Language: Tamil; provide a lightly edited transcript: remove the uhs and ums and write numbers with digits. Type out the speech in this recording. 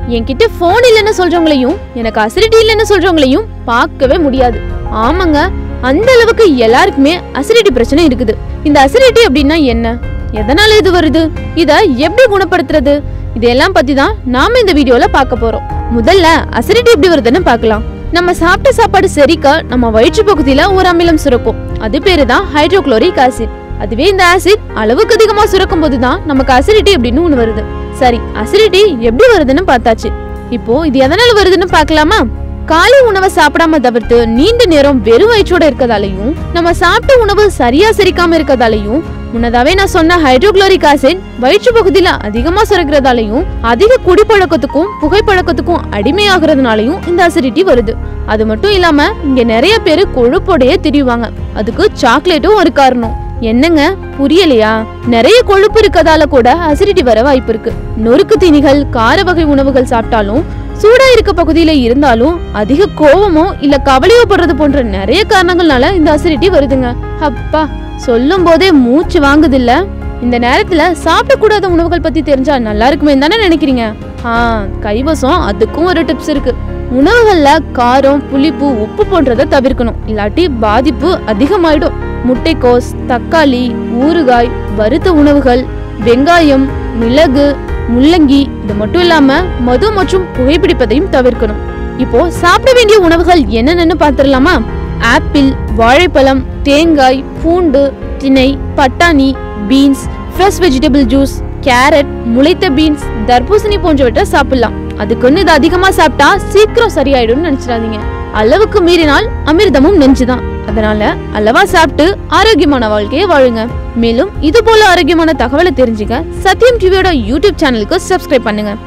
என்கிட்ட போன் இல்லைன்னு சொல்றவங்களையும் எனக்கு அசிடிட்டி இல்லைன்னு சொல்றவங்களையும் பார்க்கவே முடியாது. ஆமாங்க, அந்த அளவுக்கு எல்லாருக்குமே அசிடிட்டி பிரச்சனை இருக்குது. இந்த அசிடிட்டி அப்படின்னா என்ன, எதனால இது வருது, இத எப்படி குணப்படுத்துறது, இதெல்லாம் பத்தி தான் நாம இந்த வீடியோல பார்க்க போறோம். முதல்ல அசிடிட்டி எப்படி வருதுன்னு பார்க்கலாம். நம்ம சாப்பிட்ட சாப்பாடு செரிக்க நம்ம வயிற்று பகுதியில ஒரு அமிலம் சுரக்கும். அது பேரு தான் ஹைட்ரோகுளோரிக் ஆசிட். அதுவே இந்த ஆசிட் அளவுக்கு அதிகமா சுரக்கும் போதுதான் நமக்கு அசிடிட்டி அப்படின்னு ஒண்ணு வருது. சரி, அசிடிட்டி எப்படி வருதுன்னு பார்த்தாச்சு. இப்போ இது எதனால வருதுன்னு பார்க்கலாமா? காலை உணவை சாப்பிடாம தவிர்த்து நீண்ட நேரம் வெறும் வயிற்றோட இருக்கதாலையும், நம்ம சாப்பிட்ட உணவு சரியா செரிக்காம இருக்கதாலையும், முன்னதாவே நான் சொன்ன ஹைட்ரோகுளோரிக் ஆசிட் வயிற்று பகுதியில அதிகமா சுரக்கிறதாலையும், அதிக குடிப்பழக்கத்துக்கும் புகைப்பழக்கத்துக்கும் அடிமையாகிறதுனாலையும் இந்த அசிடிட்டி வருது. அது மட்டும் இல்லாம இங்க நிறைய பேரு கொழுப்போடையே திரிவாங்க. அதுக்கு சாக்லேட்டும் ஒரு காரணம். என்னங்க புரியலையா? நிறைய கொழுப்பு இருக்கதால கூட அசிடிட்டி வர வாய்ப்பு இருக்கு. நொறுக்கு தீனிகள், கார வகை உணவுகள் சாப்பிட்டாலும், சூடா இருக்க பகுதியில இருந்தாலும், அதிக கோவமோ இல்ல கவலையோ படுறது போன்ற நிறைய காரணங்கள்னால இந்த அசிடிட்டி வருதுங்க. அப்பா, சொல்லும் போதே மூச்சு வாங்குது இல்ல? இந்த நேரத்துல சாப்பிடக்கூடாத உணவுகள் பத்தி தெரிஞ்சா நல்லா இருக்குமே தானே நினைக்கிறீங்க? கைவசம் அதுக்கும் ஒரு டிப்ஸ் இருக்கு. உணவுகள்ல காரம், புளிப்பு, உப்பு போன்றதை தவிர்க்கணும், இல்லாட்டி பாதிப்பு அதிகமாயிடும். முட்டைக்கோஸ், தக்காளி, ஊறுகாய், வறுத்த உணவுகள், வெங்காயம், மிளகு, முள்ளங்கி, இது மட்டும் இல்லாம மது மற்றும் புகைப்பிடிப்பதையும் தவிர்க்கணும். இப்போ சாப்பிட வேண்டிய உணவுகள் என்னென்னு பார்த்துடலாமா? ஆப்பிள், வாழைப்பழம், தேங்காய், பூண்டு, திணை, பட்டாணி, beans, fresh vegetable juice, carrot, முளைத்த பீன்ஸ், தர்பூசணி போன்றவற்றை சாப்பிடலாம். அதுக்குன்னு இது அதிகமா சாப்பிட்டா சீக்கிரம் சரியாயிடும்னு நினைச்சிடாதீங்க. அளவுக்கு மீறினால் அமிர்தமும் நெஞ்சுதான். அதனால அளவா சாப்பிட்டு ஆரோக்கியமான வாழ்க்கையை வாழுங்க. மேலும் இது போல ஆரோக்கியமான தகவலை தெரிஞ்சுக்க சத்தியம் டிவியோட யூடியூப் சேனலுக்கு சப்ஸ்கிரைப் பண்ணுங்க.